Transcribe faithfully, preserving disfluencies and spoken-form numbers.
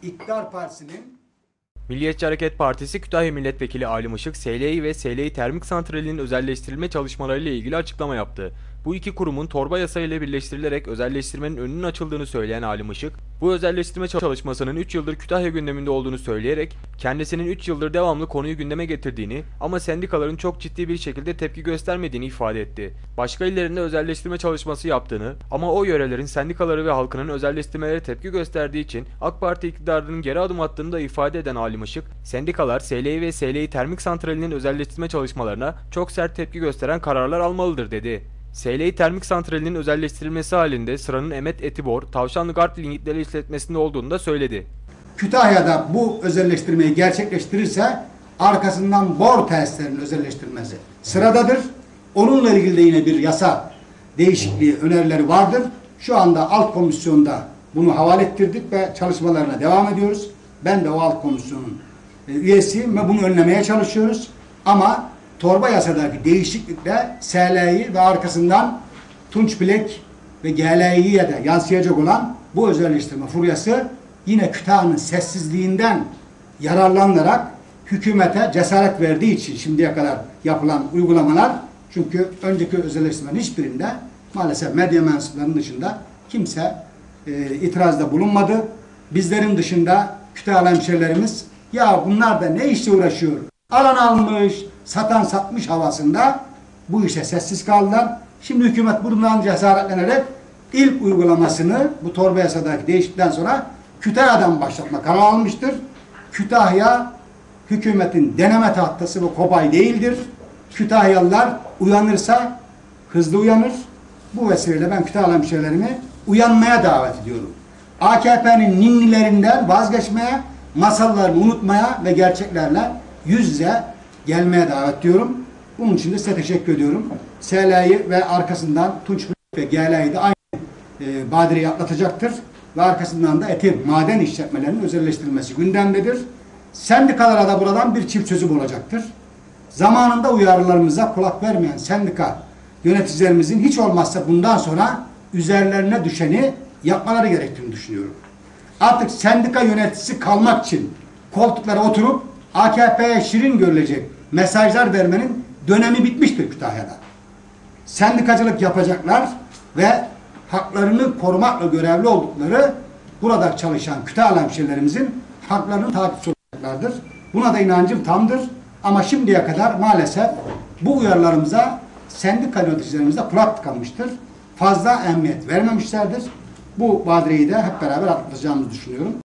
İktidar Partisi'nin Milliyetçi Hareket Partisi Kütahya Milletvekili Alim Işık, S L İ ve S L İ Termik Santrali'nin özelleştirilme çalışmalarıyla ilgili açıklama yaptı. Bu iki kurumun torba yasa ile birleştirilerek özelleştirmenin önünün açıldığını söyleyen Alim Işık, bu özelleştirme çalışmasının üç yıldır Kütahya gündeminde olduğunu söyleyerek, kendisinin üç yıldır devamlı konuyu gündeme getirdiğini ama sendikaların çok ciddi bir şekilde tepki göstermediğini ifade etti. Başka illerinde özelleştirme çalışması yaptığını ama o yörelerin sendikaları ve halkının özelleştirmelere tepki gösterdiği için AK Parti iktidarının geri adım attığını da ifade eden Alim Işık, sendikalar S L İ ve S L İ Termik Santrali'nin özelleştirme çalışmalarına çok sert tepki gösteren kararlar almalıdır dedi. S L İ Termik Santrali'nin özelleştirilmesi halinde sıranın Emet Etibor, Tavşanlı Garp linyitleri işletmesinde olduğunu da söyledi. Kütahya'da bu özelleştirmeyi gerçekleştirirse arkasından bor tesislerinin özelleştirilmesi sıradadır. Onunla ilgili de yine bir yasa değişikliği önerileri vardır. Şu anda alt komisyonda bunu havale ettirdik ve çalışmalarına devam ediyoruz. Ben de o alt komisyonun üyesiyim ve bunu önlemeye çalışıyoruz. Ama torba yasadaki değişiklikle S L İ ve arkasından Tunç Bilek ve G L İ'ye de yansıyacak olan bu özelleştirme furyası yine Kütahya'nın sessizliğinden yararlanarak hükümete cesaret verdiği için şimdiye kadar yapılan uygulamalar, çünkü önceki özelleştirmenin hiçbirinde maalesef medya mensuplarının dışında kimse e, itirazda bulunmadı. Bizlerin dışında Kütahyalı hemşehrilerimiz ya bunlar da ne işle uğraşıyor, alan almış, satan satmış havasında bu işe sessiz kaldılar. Şimdi hükümet bundan cesaretlenerek ilk uygulamasını bu torba yasadaki değişiklikten sonra Kütahya'dan başlatma kararı almıştır. Kütahya hükümetin deneme tahtası ve kobay değildir. Kütahyalılar uyanırsa hızlı uyanır. Bu vesileyle ben Kütahyalı hemşehrilerimi uyanmaya davet ediyorum. A K P'nin ninnilerinden vazgeçmeye, masallarını unutmaya ve gerçeklerle yüz yüze gelmeye davet ediyorum. Bunun için de size teşekkür ediyorum. S L İ ve arkasından Tunç ve G L İ de aynı e, badireyi atlatacaktır. Ve arkasından da eti maden işletmelerinin özelleştirilmesi gündemdedir. Sendikalara da buradan bir çift sözüm olacaktır. Zamanında uyarılarımıza kulak vermeyen sendika yöneticilerimizin hiç olmazsa bundan sonra üzerlerine düşeni yapmaları gerektiğini düşünüyorum. Artık sendika yöneticisi kalmak için koltuklara oturup A K P'ye şirin görülecek mesajlar vermenin dönemi bitmiştir Kütahya'da. Sendikacılık yapacaklar ve haklarını korumakla görevli oldukları burada çalışan Kütahyalı hemşehrilerimizin haklarını takipçi olacaklardır. Buna da inancım tamdır. Ama şimdiye kadar maalesef bu uyarılarımıza sendika yöneticilerimize kulak tıkanmıştır. Fazla emniyet vermemişlerdir. Bu badireyi de hep beraber atlatacağımızı düşünüyorum.